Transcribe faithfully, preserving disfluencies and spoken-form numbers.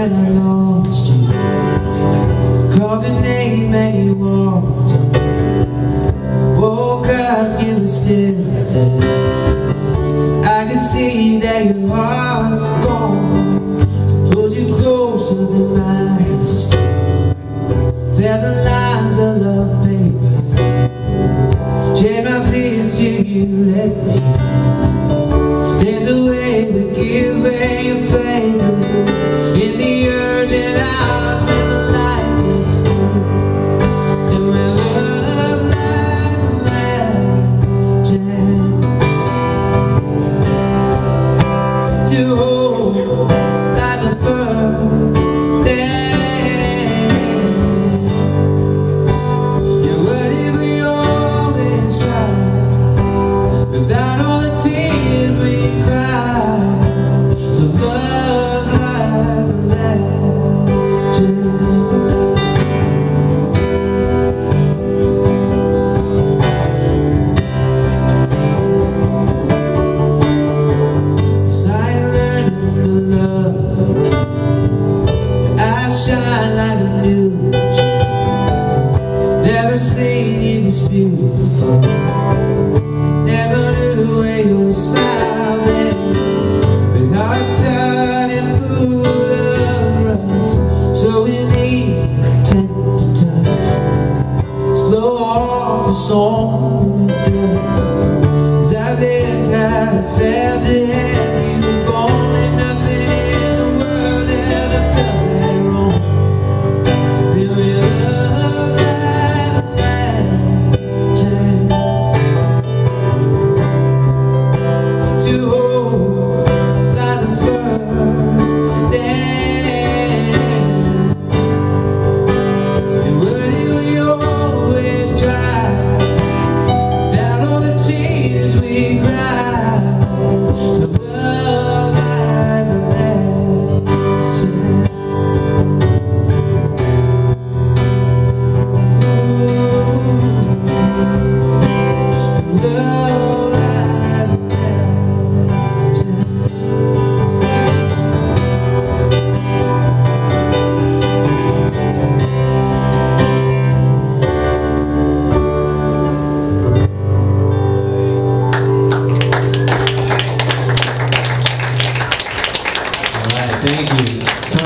when I lost you. Called your name and you walked on. Woke up, you were still there. I can see that your heart's gone. So pulled you closer than mine. Felt the lines of love paper thin. Shed my fears till you let me in. There's a way to give way and fade to lose in the urgent hours when the light gets through. And when love like the legend to hold like the first dance. Yeah, what if we always try without all the tears we cry to love like the legend? It's like learning to love again. Your eyes shine like a new gem. Never seen you this beautiful. Never knew the way your smile bends, with hearts turning full of rust. So we need tender touch. Let's blow off the storm and dust. As I think I felt it.